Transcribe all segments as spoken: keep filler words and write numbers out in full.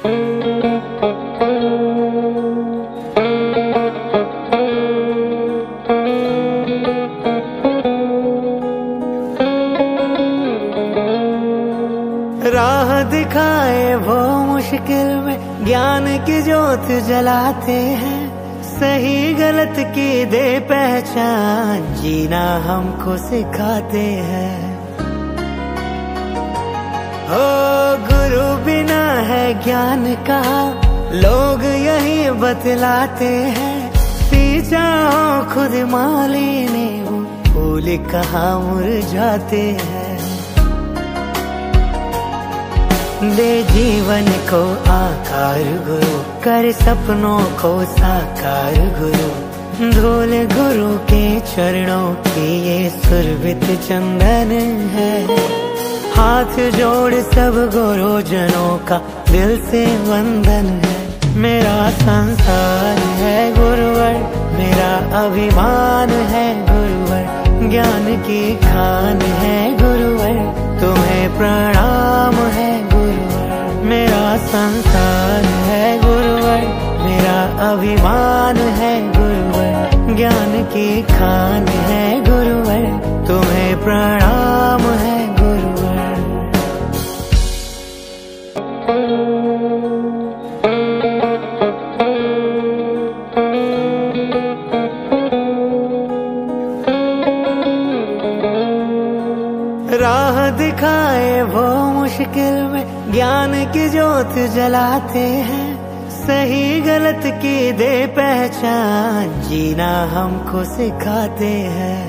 राह दिखाए वो मुश्किल में ज्ञान की ज्योत जलाते हैं, सही गलत की दे पहचान जीना हमको सिखाते हैं। हो गुरु बिना है ज्ञान का लोग यही बतलाते हैं, सींचा हो खुद माली ने वो फूल कहाँ मुरझाते हैं। दे जीवन को आकार गुरु, कर सपनों को साकार गुरु, धूल गुरु के चरणों की ये सुरभित चंदन है। हाथ जोड़ सब गुरुजनों का दिल से वंदन है। मेरा संसार है गुरुवर, मेरा अभिमान है गुरुवर, ज्ञान की खान है गुरुवर, तुम्हें प्रणाम है गुरुवर। मेरा संसार है गुरुवर, मेरा अभिमान है गुरुवर, ज्ञान की खान है गुरुवर, तुम्हें प्रणाम है गुरुवर। राह दिखाए वो मुश्किल में ज्ञान की ज्योत जलाते हैं, सही गलत की दे पहचान जीना हमको सिखाते हैं।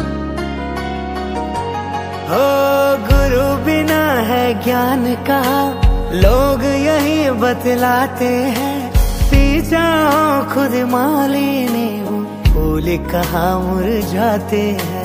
हो गुरु बिना है ज्ञान का लोग यही बतलाते हैं, सींचा हो खुद माली ने वो फूल कहाँ मुरझाते हैं।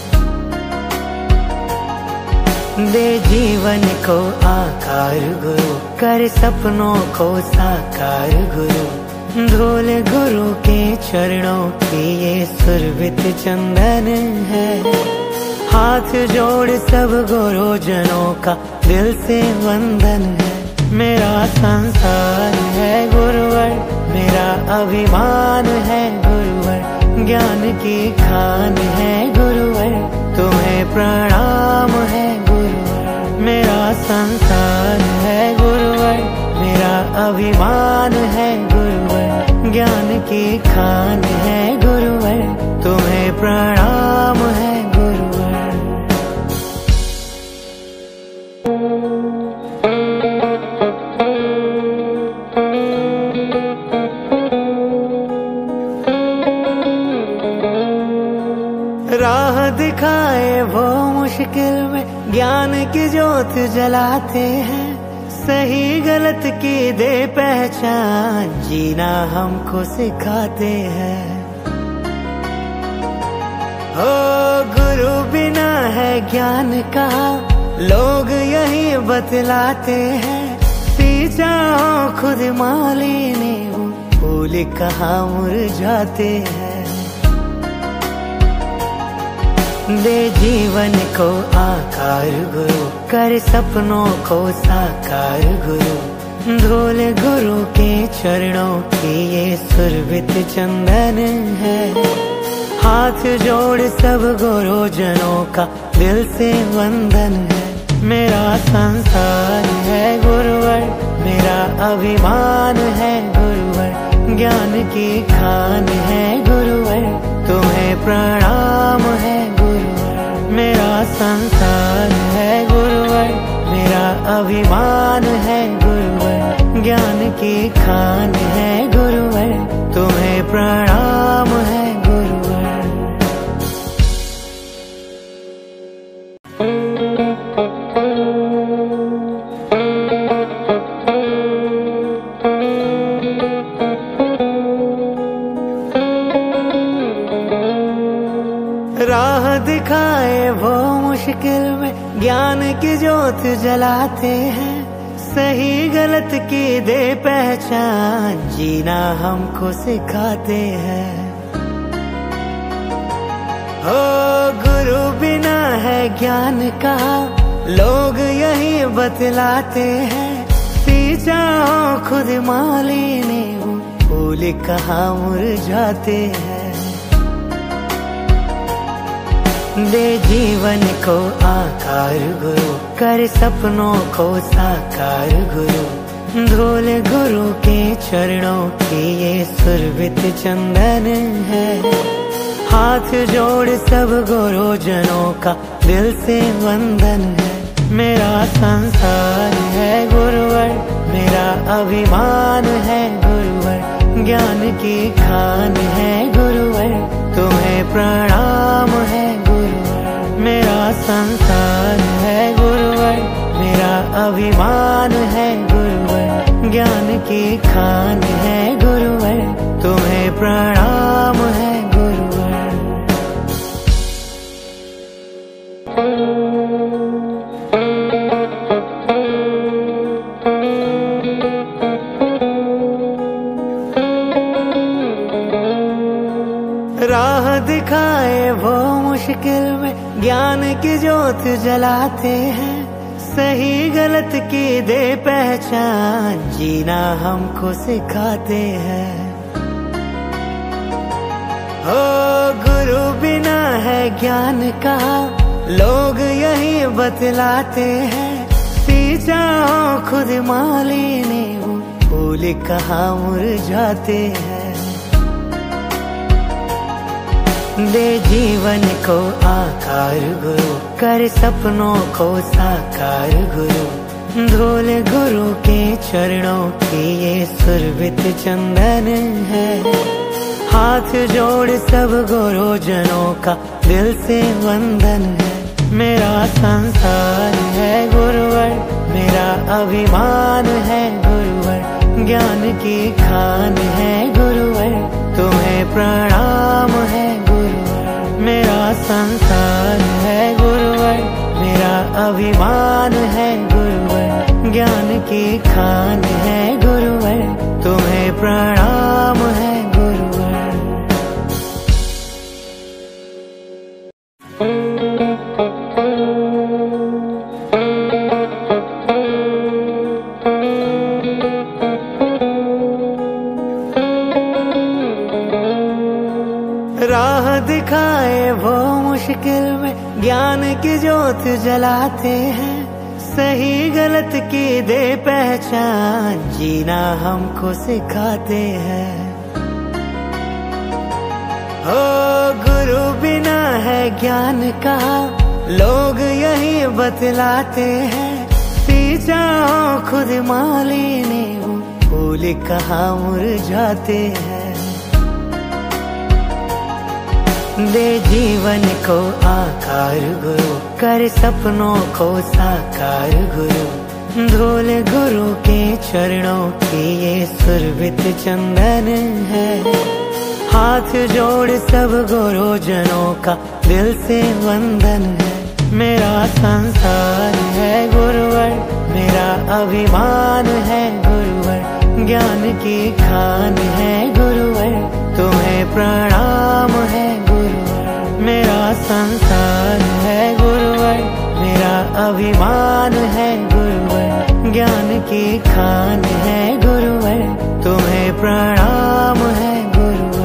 दे जीवन को आकार गुरु, कर सपनों को साकार गुरु, धूल गुरु के चरणों की ये सुरभित चंदन है। हाथ जोड़ सब गुरुजनों का दिल से वंदन है। मेरा संसार है गुरुवर, मेरा अभिमान है गुरुवर, ज्ञान की खान है गुरुवर, तुम्हें प्रणाम है गुरुवर। मेरा संसार है गुरुवर, मेरा अभिमान है गुरुवर, ज्ञान की खान है गुरुवर, तुम्हें प्रणाम है गुरुवर। राह दिखाए वो मुश्किल में ज्ञान की ज्योत जलाते हैं, सही गलत की दे पहचान जीना हमको सिखाते हैं। हो गुरु बिना है ज्ञान का लोग यही बतलाते हैं, सींचा हो खुद माली ने वो फूल कहाँ मुरझाते हैं। दे जीवन को आकार गुरु, कर सपनों को साकार गुरु, धूल गुरु के चरणों की ये सुरभित चंदन है। हाथ जोड़ सब गुरुजनों का दिल से वंदन है। मेरा संसार है गुरुवर, मेरा अभिमान है गुरुवर, ज्ञान की खान है गुरुवर, तुम्हें प्रणाम है गुरुवर। मेरा संसार है गुरुवर, मेरा अभिमान है गुरुवर, ज्ञान की खान है गुरुवर, तुम्हें प्रणाम है गुरुवर। राह दिखाए वो मुश्किल में ज्ञान की ज्योत जलाते हैं, सही गलत की दे पहचान जीना हमको सिखाते हैं। हो गुरु बिना है ज्ञान का लोग यही बतलाते हैं, सींचा हो खुद माली ने, वो फूल कहाँ मुरझाते हैं। दे जीवन को आकार गुरु, कर सपनों को साकार गुरु, धूल गुरु के चरणों की ये सुरभित चंदन है। हाथ जोड़ सब गुरुजनों का दिल से वंदन है। मेरा संसार है गुरुवर, मेरा अभिमान है गुरुवर, ज्ञान की खान है गुरुवर, तुम्हें प्रणाम है गुरुवर। मेरा संसार है गुरुवर, मेरा अभिमान है गुरुवर, ज्ञान की खान है गुरुवर, तुम्हें प्रणाम है गुरुवर। राह दिखाए वो मुश्किल में, ज्ञान की ज्योत जलाते हैं। सही गलत की दे पहचान, जीना हमको सिखाते हैं। हो गुरु बिना है ज्ञान का, लोग यही बतलाते हैं। सींचा हो खुद माली ने, वो फूल कहाँ मुरझाते हैं। दे जीवन को आकार गुरु, कर सपनों को साकार गुरु, धूल गुरु के चरणों की ये सुरभित चंदन है। हाथ जोड़ सब गुरुजनों का दिल से वंदन है। मेरा संसार है गुरुवर, मेरा अभिमान है गुरुवर, ज्ञान की खान है गुरुवर, तुम्हें प्रणाम है गुरुवर। मेरा संसार है गुरुवर, मेरा अभिमान है गुरुवर, ज्ञान की खान है गुरुवर, तुम्हें प्रणाम है गुरुवर। राह दिखाए वो मुश्किल में, ज्ञान की ज्योत जलाते हैं। सही गलत की दे पहचान, जीना हमको सिखाते हैं। हो गुरु बिना है ज्ञान का, लोग यही बतलाते हैं। सींचा हो खुद माली ने, वो फूल कहाँ मुरझाते हैं। दे जीवन को आकार गुरु, कर सपनों को साकार गुरु, धूल गुरु के चरणों की ये सुरभित चंदन है। हाथ जोड़ सब गुरुजनों का दिल से वंदन है। मेरा संसार है गुरुवर, मेरा अभिमान है गुरुवर, ज्ञान की खान है गुरुवर, तुम्हें प्रणाम है गुरुवर। मेरा संसार है गुरुवर, मेरा अभिमान है गुरुवर, ज्ञान की खान है गुरुवर, तुम्हें प्रणाम है गुरुवर।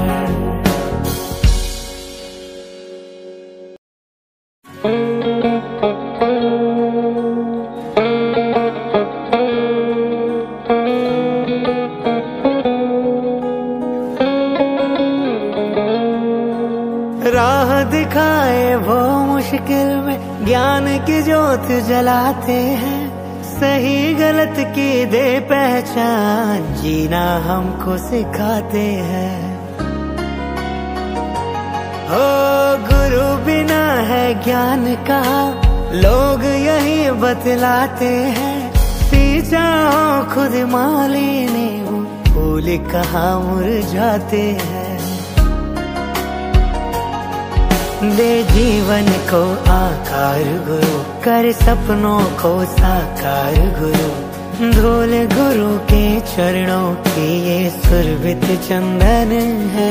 राह दिखाए वो मुश्किल में, ज्ञान की ज्योत जलाते हैं। सही गलत की दे पहचान, जीना हमको सिखाते हैं। हो गुरु बिना है ज्ञान का, लोग यही बतलाते हैं। सींचा हो खुद माली ने, वो फूल कहाँ मुरझाते हैं। दे जीवन को आकार गुरु, कर सपनों को साकार गुरु, धूल गुरु के चरणों की ये सुरभित चंदन है।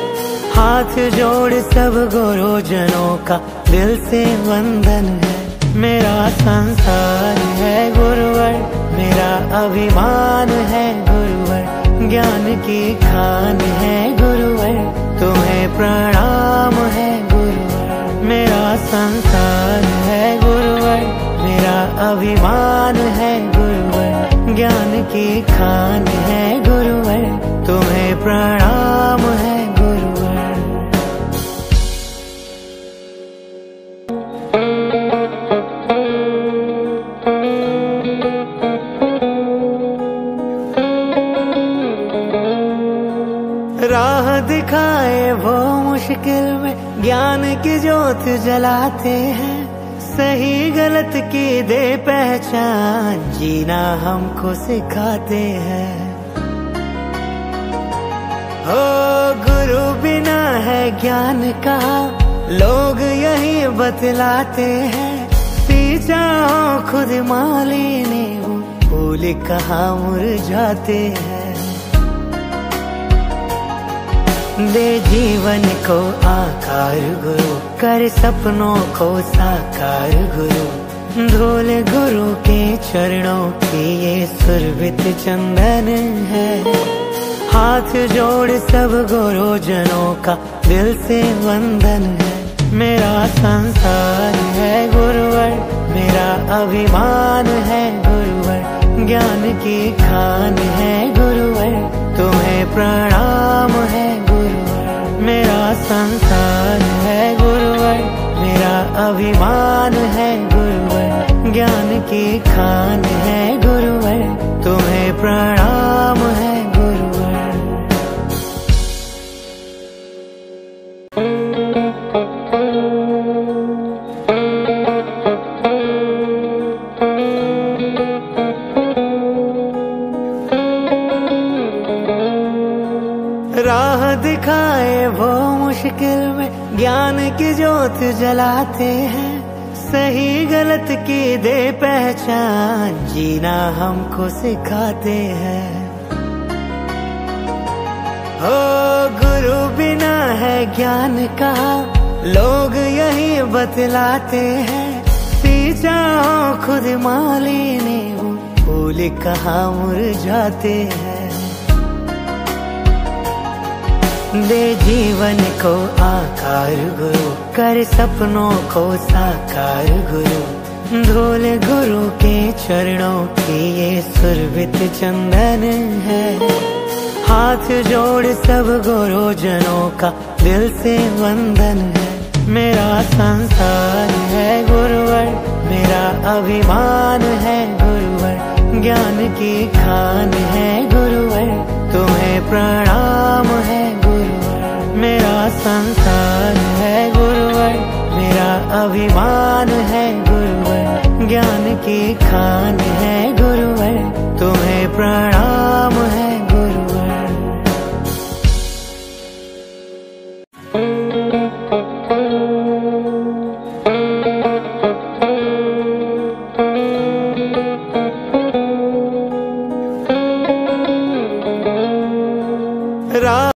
हाथ जोड़ सब गुरुजनों का दिल से वंदन है। मेरा संसार है गुरुवर, मेरा अभिमान है गुरुवर, ज्ञान की खान है गुरुवर, तुम्हें प्रणाम है गुरुवर। मेरा संसार है गुरुवर, मेरा अभिमान है गुरुवर, ज्ञान की खान है गुरुवर, तुम्हें प्रणाम है गुरुवर। राह दिखाए वो मुश्किल में, ज्ञान की ज्योत जलाते हैं, सही गलत की दे पहचान, जीना हमको सिखाते हैं। ओ गुरु बिना है ज्ञान का, लोग यही बतलाते हैं, सींचा हो खुद माली ने वो फूल कहाँ मुरझाते हैं। दे जीवन को आकार गुरु, कर सपनों को साकार गुरु, धूल गुरु के चरणों की ये सुरभित चंदन है। हाथ जोड़ सब गुरुजनों का दिल से वंदन है। मेरा संसार है गुरुवर, मेरा अभिमान है गुरुवर, ज्ञान की खान है गुरुवर, तुम्हें प्रणाम है गुरुवर। मेरा संसार है गुरुवर, मेरा अभिमान है गुरुवर, ज्ञान की खान है गुरुवर, तुम्हें प्रणाम है गुरुवर। राह दिखाए वो मुश्किल में, ज्ञान की ज्योत जलाते हैं, सही गलत की दे पहचान, जीना हमको सिखाते हैं। ओ गुरु बिना है ज्ञान का, लोग यही बतलाते हैं, सींचा हो खुद माली ने वो फूल कहाँ मुरझाते हैं। दे जीवन को आकार गुरु, कर सपनों को साकार गुरु, धूल गुरु के चरणों की ये सुरभित चंदन है। हाथ जोड़ सब गुरुजनों का दिल से वंदन है। मेरा संसार है गुरुवर, मेरा अभिमान है गुरुवर, ज्ञान की खान है गुरुवर, तुम्हें प्रणाम है गुरुवर। मेरा संसार है गुरुवर, मेरा अभिमान है गुरुवर, ज्ञान की खान है गुरुवर, तुम्हें प्रणाम है।